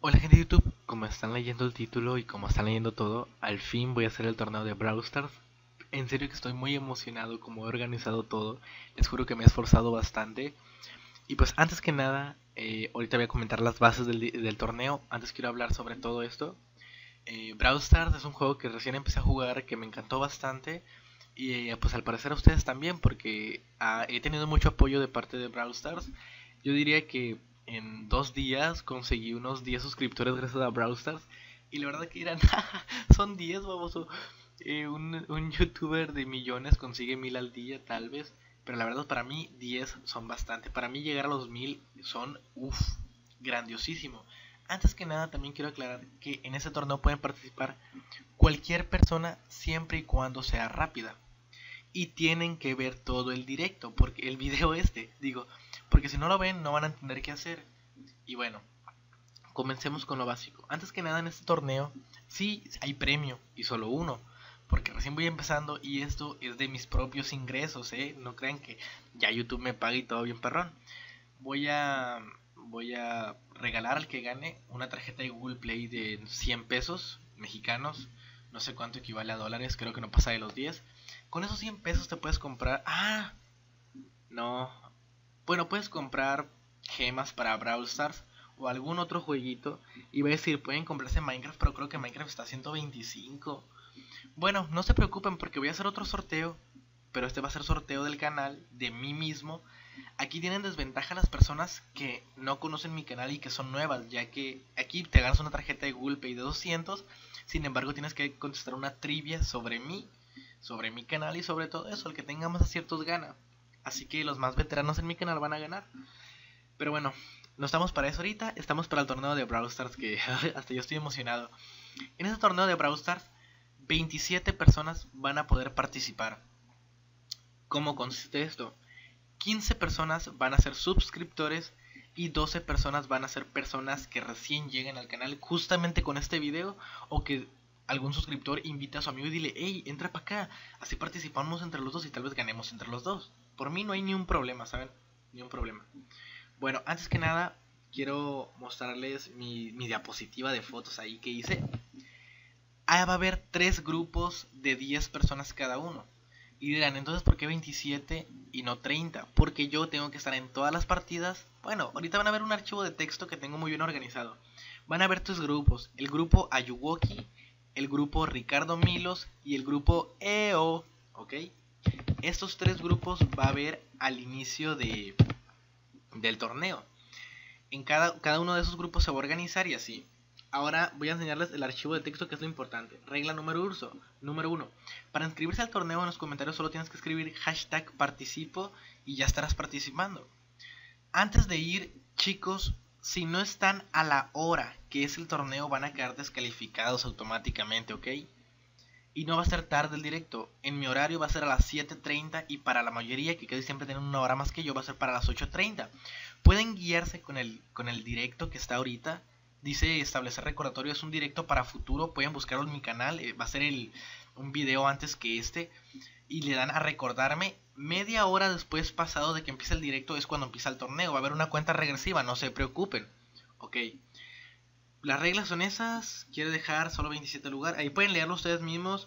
Hola gente de YouTube, como están leyendo el título y como están leyendo todo, al fin voy a hacer el torneo de Brawl Stars. En serio que estoy muy emocionado como he organizado todo, les juro que me he esforzado bastante. Y pues antes que nada, ahorita voy a comentar las bases del torneo, antes quiero hablar sobre todo esto. Brawl Stars es un juego que recién empecé a jugar, que me encantó bastante. Y pues al parecer a ustedes también, porque he tenido mucho apoyo de parte de Brawl Stars. Yo diría que en 2 días conseguí unos 10 suscriptores gracias a Brawl Stars. Y la verdad que eran, son 10, baboso. Un youtuber de millones consigue 1000 al día, tal vez. Pero la verdad para mí 10 son bastante. Para mí llegar a los 1000 son, uff, grandiosísimo. Antes que nada también quiero aclarar que en ese torneo pueden participar cualquier persona siempre y cuando sea rápida. Y tienen que ver todo el directo, porque el video digo, porque si no lo ven no van a entender qué hacer. Y bueno, comencemos con lo básico. Antes que nada en este torneo, sí hay premio y solo uno, porque recién voy empezando y esto es de mis propios ingresos, no crean que ya YouTube me paga y todo bien perrón. Voy a voy a regalar al que gane una tarjeta de Google Play de 100 pesos mexicanos, no sé cuánto equivale a dólares, creo que no pasa de los 10. Con esos 100 pesos te puedes comprar, no, bueno, puedes comprar gemas para Brawl Stars o algún otro jueguito. Iba a decir, pueden comprarse Minecraft, pero creo que Minecraft está a 125. Bueno, no se preocupen porque voy a hacer otro sorteo, pero este va a ser sorteo del canal, de mí mismo. Aquí tienen desventaja las personas que no conocen mi canal y que son nuevas, ya que aquí te ganas una tarjeta de Google Pay de 200. Sin embargo, tienes que contestar una trivia sobre mi canal y sobre todo eso, el que tenga más aciertos gana. Así que los más veteranos en mi canal van a ganar. Pero bueno, no estamos para eso ahorita, estamos para el torneo de Brawl Stars que hasta yo estoy emocionado. En este torneo de Brawl Stars, 27 personas van a poder participar. ¿Cómo consiste esto? 15 personas van a ser suscriptores y 12 personas van a ser personas que recién lleguen al canal justamente con este video, o que algún suscriptor invita a su amigo y dile, hey, entra para acá, así participamos entre los dos y tal vez ganemos entre los dos. Por mí no hay ni un problema, ¿saben? Ni un problema. Bueno, antes que nada, quiero mostrarles mi diapositiva de fotos ahí que hice. Va a haber 3 grupos de 10 personas cada uno. Y dirán, entonces, ¿por qué 27 y no 30? Porque yo tengo que estar en todas las partidas. Bueno, ahorita van a ver un archivo de texto que tengo muy bien organizado. Van a ver 3 grupos. El grupo Ayuwoki, el grupo Ricardo Milos y el grupo EO. ¿Ok? Estos 3 grupos va a haber al inicio del torneo. En cada uno de esos grupos se va a organizar y así. Ahora voy a enseñarles el archivo de texto, que es lo importante. Regla número 1. Para inscribirse al torneo, en los comentarios solo tienes que escribir hashtag participo y ya estarás participando. Antes de ir, chicos, si no están a la hora que es el torneo, van a quedar descalificados automáticamente, ¿ok? Y no va a ser tarde el directo. En mi horario va a ser a las 7:30 y para la mayoría que casi siempre tienen una hora más que yo va a ser para las 8:30. Pueden guiarse con el directo que está ahorita. Dice establecer recordatorio, es un directo para futuro. Pueden buscarlo en mi canal. Va a ser un video antes que este. Y le dan a recordarme. Media hora después pasado de que empiece el directo es cuando empieza el torneo. Va a haber una cuenta regresiva, no se preocupen. Ok. Las reglas son esas. Quiere dejar solo 27 lugares. Ahí pueden leerlo ustedes mismos.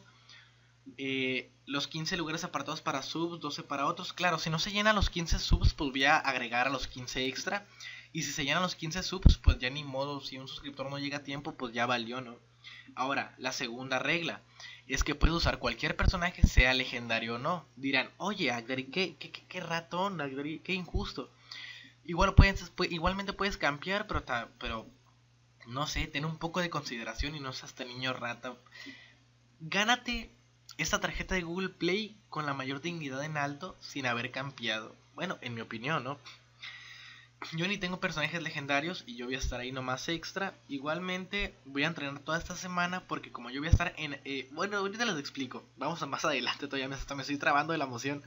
Los 15 lugares apartados para subs, 12 para otros. Claro, si no se llenan los 15 subs, pues voy a agregar a los 15 extra. Y si se llenan los 15 subs, pues ya ni modo. Si un suscriptor no llega a tiempo, pues ya valió, ¿no? Ahora, la segunda regla es que puedes usar cualquier personaje, sea legendario o no. Dirán, oye, Agdari, qué ratón, Agdari, qué injusto. Igualmente puedes campear, pero no sé, ten un poco de consideración y no seas este niño rata. Gánate esta tarjeta de Google Play con la mayor dignidad en alto sin haber campeado. Bueno, en mi opinión, ¿no? Yo ni tengo personajes legendarios y yo voy a estar ahí nomás extra. Igualmente voy a entrenar toda esta semana porque como yo voy a estar en... bueno, ahorita les explico. Vamos a más adelante, todavía hasta me estoy trabando de la emoción.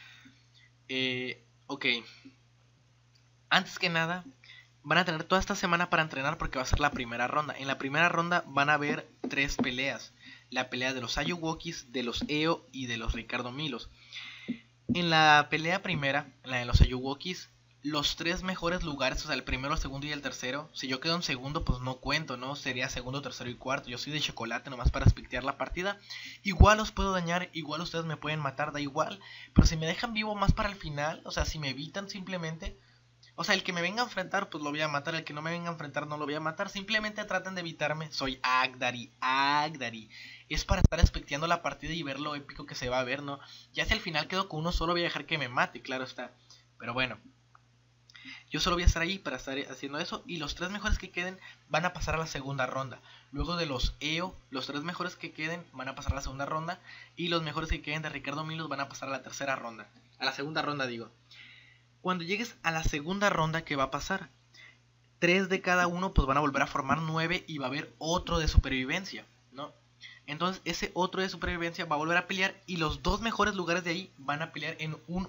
Ok. Antes que nada, van a tener toda esta semana para entrenar porque va a ser la primera ronda. En la primera ronda van a haber 3 peleas. La pelea de los Ayuwokis, de los EO y de los Ricardo Milos. En la pelea primera, en la de los Ayuwokis, los tres mejores lugares, o sea, el primero, el segundo y el tercero. Si yo quedo en segundo, pues no cuento, ¿no? Sería segundo, tercero y cuarto. Yo soy de chocolate nomás para aspictear la partida. Igual os puedo dañar, igual ustedes me pueden matar, da igual. Pero si me dejan vivo más para el final, o sea, si me evitan simplemente... O sea, el que me venga a enfrentar, pues lo voy a matar. El que no me venga a enfrentar, no lo voy a matar. Simplemente traten de evitarme. Soy Agdari, Agdari. Es para estar aspecteando la partida y ver lo épico que se va a ver, ¿no? Ya si al final quedo con uno solo, voy a dejar que me mate, claro está. Pero bueno, yo solo voy a estar ahí para estar haciendo eso. Y los tres mejores que queden van a pasar a la segunda ronda. Luego de los EO, los tres mejores que queden van a pasar a la segunda ronda. Y los mejores que queden de Ricardo Milos van a pasar a la tercera ronda. A la segunda ronda, digo. Cuando llegues a la segunda ronda, ¿qué va a pasar? Tres de cada uno pues van a volver a formar 9 y va a haber otro de supervivencia, ¿no? Entonces ese otro de supervivencia va a volver a pelear y los dos mejores lugares de ahí van a pelear en un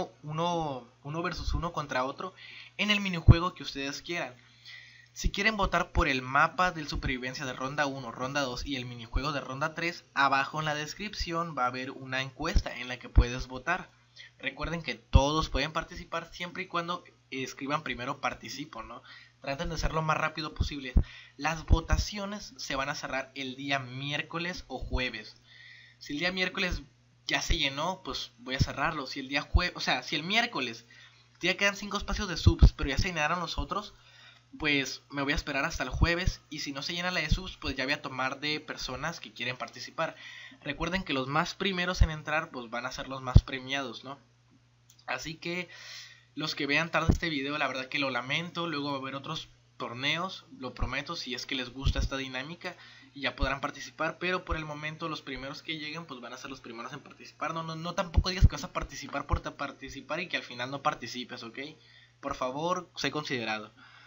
uno versus uno contra otro en el minijuego que ustedes quieran. Si quieren votar por el mapa de supervivencia de ronda 1, ronda 2 y el minijuego de ronda 3, abajo en la descripción va a haber una encuesta en la que puedes votar. Recuerden que todos pueden participar siempre y cuando escriban primero participo, ¿no? Traten de ser lo más rápido posible. Las votaciones se van a cerrar el día miércoles o jueves. Si el día miércoles ya se llenó, pues voy a cerrarlo. Si el día jueves, o sea, si el miércoles ya quedan 5 espacios de subs, pero ya se llenaron los otros, pues me voy a esperar hasta el jueves. Y si no se llena la de subs, pues ya voy a tomar de personas que quieren participar. Recuerden que los más primeros en entrar, pues van a ser los más premiados, ¿no? Así que los que vean tarde este video, la verdad que lo lamento. Luego va a haber otros torneos, lo prometo, si es que les gusta esta dinámica, y ya podrán participar. Pero por el momento los primeros que lleguen pues van a ser los primeros en participar. No tampoco digas que vas a participar por participar y que al final no participes, ¿ok? Por favor, sé considerado.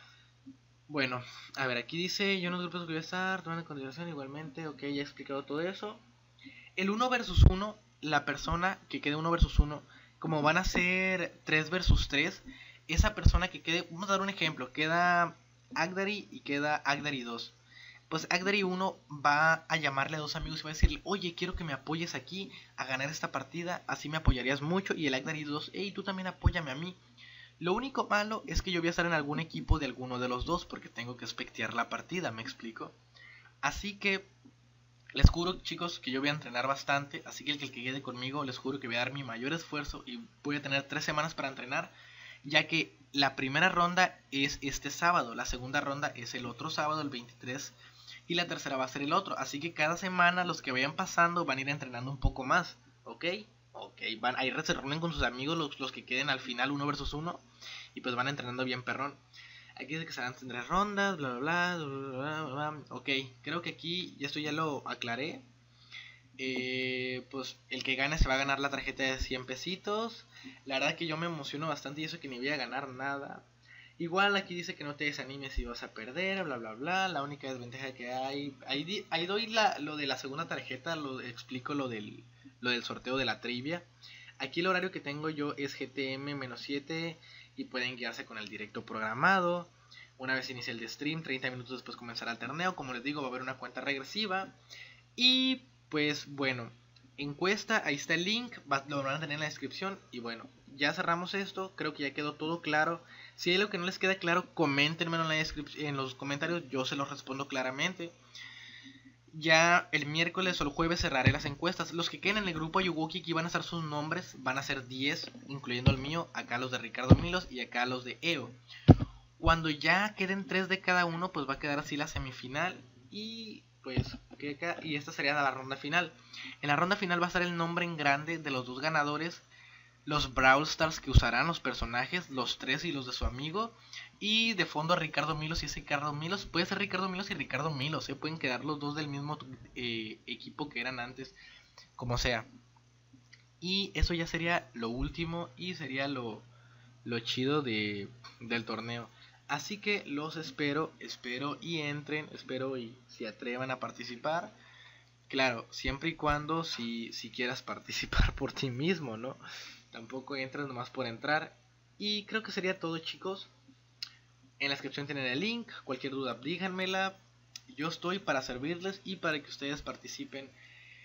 Bueno, a ver, aquí dice, yo no grupos que voy a estar tomando en consideración igualmente, ok, ya he explicado todo eso. El 1 versus 1, la persona que quede 1 versus 1, como van a ser 3 versus 3, esa persona que quede, vamos a dar un ejemplo, queda Agdari y queda Agdari 2. Pues Agdari 1 va a llamarle a dos amigos y va a decirle, oye, quiero que me apoyes aquí a ganar esta partida, así me apoyarías mucho. Y el Agdari 2, hey, tú también apóyame a mí. Lo único malo es que yo voy a estar en algún equipo de alguno de los dos porque tengo que espectear la partida, ¿me explico? Así que les juro, chicos, que yo voy a entrenar bastante, así que el que quede conmigo, les juro que voy a dar mi mayor esfuerzo y voy a tener 3 semanas para entrenar, ya que la primera ronda es este sábado, la segunda ronda es el otro sábado, el 23, y la tercera va a ser el otro, así que cada semana los que vayan pasando van a ir entrenando un poco más, ¿ok? Ok, van a ir, se reúnen con sus amigos, los que queden al final 1 versus 1, y pues van entrenando bien perrón. Aquí dice que serán 3 rondas, bla bla bla, bla, bla, bla. Ok, creo que aquí esto ya lo aclaré. Pues el que gane se va a ganar la tarjeta de 100 pesitos. La verdad que yo me emociono bastante y eso que ni voy a ganar nada. Igual aquí dice que no te desanimes si vas a perder, bla bla bla. La única desventaja que hay... Ahí doy lo de la segunda tarjeta, lo explico lo del sorteo de la trivia. Aquí el horario que tengo yo es GTM-7 y pueden guiarse con el directo programado. Una vez inicie el de stream, 30 minutos después comenzará el torneo. Como les digo, va a haber una cuenta regresiva. Y pues bueno, encuesta, ahí está el link, lo van a tener en la descripción. Y bueno, ya cerramos esto, creo que ya quedó todo claro. Si hay algo que no les queda claro, coméntenmelo en la descripción, en los comentarios, yo se los respondo claramente. Ya el miércoles o el jueves cerraré las encuestas. Los que queden en el grupo Ayuwoki, aquí van a estar sus nombres, van a ser 10, incluyendo el mío, acá los de Ricardo Milos y acá los de EO. Cuando ya queden 3 de cada uno, pues va a quedar así la semifinal. Y pues, y esta sería la ronda final. En la ronda final va a estar el nombre en grande de los dos ganadores, los Brawl Stars que usarán los personajes, los 3 y los de su amigo. Y de fondo a Ricardo Milos y es Ricardo Milos. Puede ser Ricardo Milos y Ricardo Milos, pueden quedar los dos del mismo equipo que eran antes, como sea. Y eso ya sería lo último y sería lo chido del torneo. Así que los espero y entren, espero y se atrevan a participar. Claro, siempre y cuando si quieras participar por ti mismo, ¿no? Tampoco entras nomás por entrar. Y creo que sería todo, chicos. En la descripción tienen el link, cualquier duda díganmela. Yo estoy para servirles y para que ustedes participen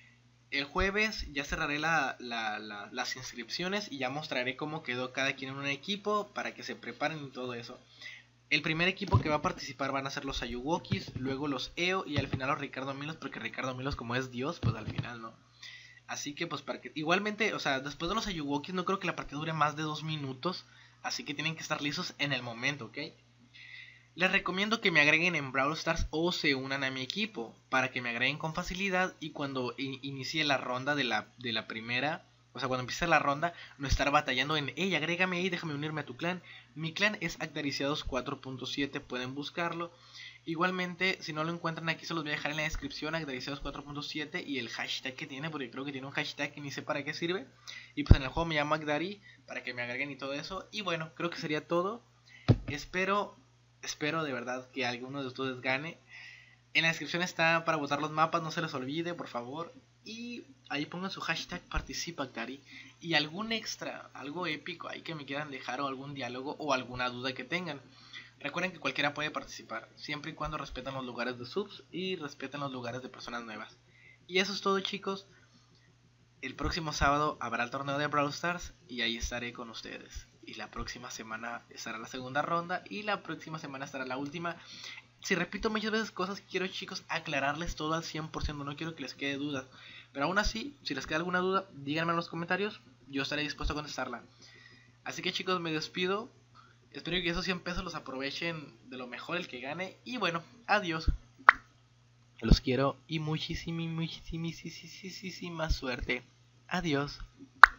el jueves ya cerraré las inscripciones y ya mostraré cómo quedó cada quien en un equipo para que se preparen y todo eso. El primer equipo que va a participar van a ser los Ayuwokis, luego los EO y al final los Ricardo Milos, porque Ricardo Milos como es Dios, pues al final no. Así que pues para que igualmente, o sea, después de los Ayuwokis no creo que la partida dure más de 2 minutos, así que tienen que estar listos en el momento, ¿ok? Les recomiendo que me agreguen en Brawl Stars o se unan a mi equipo para que me agreguen con facilidad y cuando inicie la ronda de la primera, o sea, cuando empiece la ronda, no estar batallando en, hey, agrégame ahí, déjame unirme a tu clan. Mi clan es Actariciados 4.7, pueden buscarlo. Igualmente, si no lo encuentran aquí, se los voy a dejar en la descripción, Actariciados 4.7 y el hashtag que tiene, porque creo que tiene un hashtag que ni sé para qué sirve. Y pues en el juego me llamo Actari, para que me agreguen y todo eso. Y bueno, creo que sería todo. Espero de verdad que alguno de ustedes gane. En la descripción está para votar los mapas, no se les olvide, por favor. Y ahí pongan su hashtag participactari. Y algún extra, algo épico ahí que me quieran dejar, o algún diálogo o alguna duda que tengan. Recuerden que cualquiera puede participar, siempre y cuando respeten los lugares de subs y respeten los lugares de personas nuevas. Y eso es todo, chicos. El próximo sábado habrá el torneo de Brawl Stars y ahí estaré con ustedes. Y la próxima semana estará la segunda ronda y la próxima semana estará la última. Si repito muchas veces cosas, quiero, chicos, aclararles todo al 100%, no quiero que les quede dudas. Pero aún así, si les queda alguna duda, díganme en los comentarios, yo estaré dispuesto a contestarla. Así que, chicos, me despido. Espero que esos 100 pesos los aprovechen de lo mejor el que gane. Y bueno, adiós. Los quiero y muchísima suerte. Adiós.